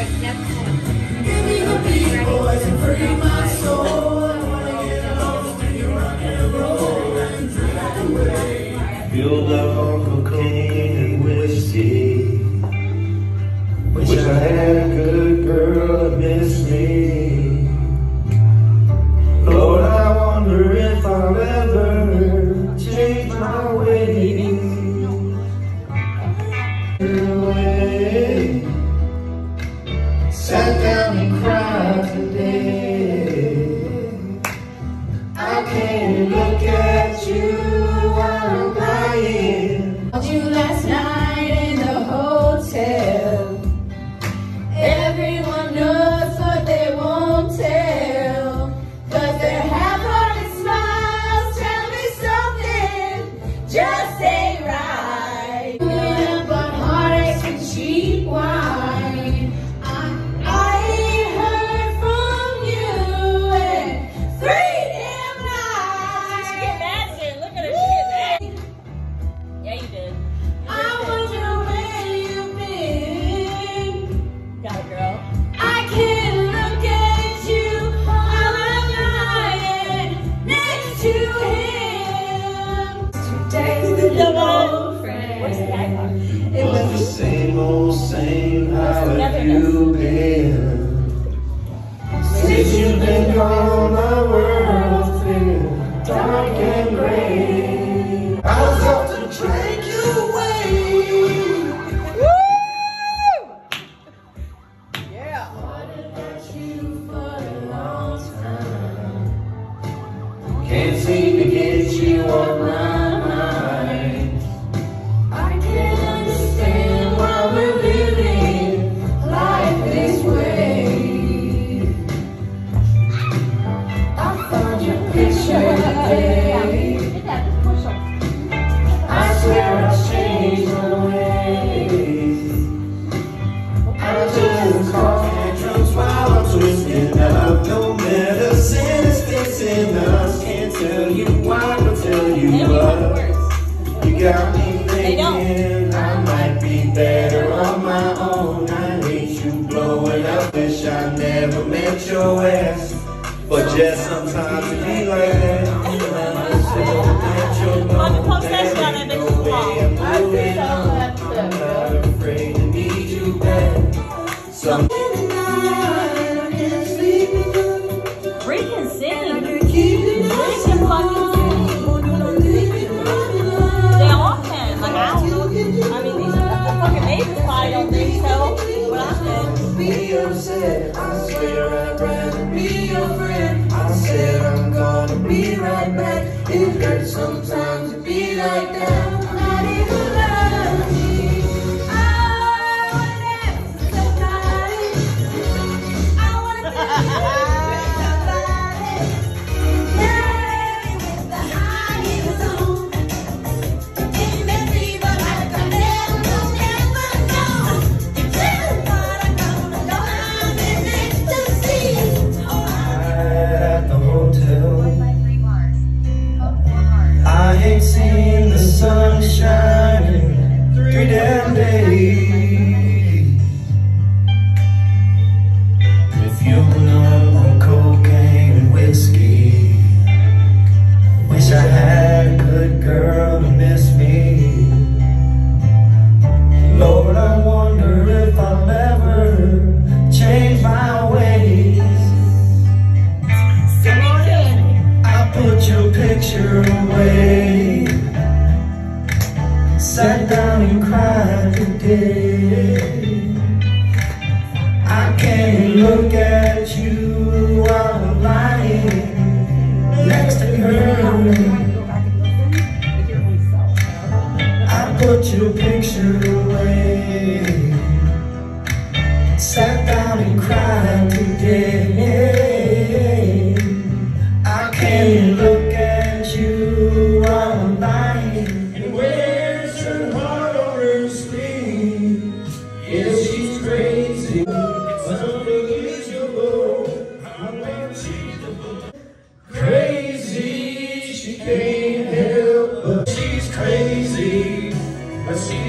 Give me the beat, boys, and free my soul. I wanna get lost in your rock and roll and drive away. Filled up on cocaine and whiskey. Wish I had a good girl to miss me. Lord, I wonder if I'll ever change my ways. Sat down and cried today. I can't look at you while I'm lying. Called you last night in the hotel. Everyone knows what they won't tell, 'cause their half-hearted smiles tell me something just ain't right. But heartaches and cheap wine. I ain't heard from you in 3 damn nights. She get mad again. Look at her. She get mad. Yeah, you did. I wonder where you've been. Got it, girl. I can't look at you while I'm lying next to him. Today's the old friend. Where's the guy car? It was The same old same, how have you been? Since you've been gone, my world's been dark and gray. I was out to drag you away. Can't seem to get you on my mind. I can't understand why we're living life this way. I found your picture today. I swear I've changed my ways. I just cause tantrums while I'm twisting up. No medicine is fixing us. Can't tell you why, but tell you what. You got me thinking I might be better on my own. I hate you blowing up. Wish I never met your ass. But just sometimes it be like that. On the post that shot, I think it's long. I'm not afraid to need you back. Some Bree can sing. Bree can fucking sing. They all can. Like, I mean, these fucking neighbors probably don't think so. But I did. be upset. I swear I'd rather be your friend. I said I'm gonna be right back. It hurts sometimes to be like that. I'm not even love me. I wanna dance with somebody. I wanna dance with somebody. Yeah, with the high heels on. It's messy, but I can never know. At the hotel, I ain't seen the sun shining 3 damn days. If you're numb on cocaine and whiskey, wish I had a good girl to miss me. Lord, I wonder if I'll ever change my ways. I put your picture away. Sat down and cried today. I can't look at you while I'm lying next to her. I put your picture away. Sat down and cried today. I can't look at you while I'm lying. And where's her heart or her sleeve? Yeah, she's crazy. Unbelievable. Crazy, she can't help but she's crazy. But she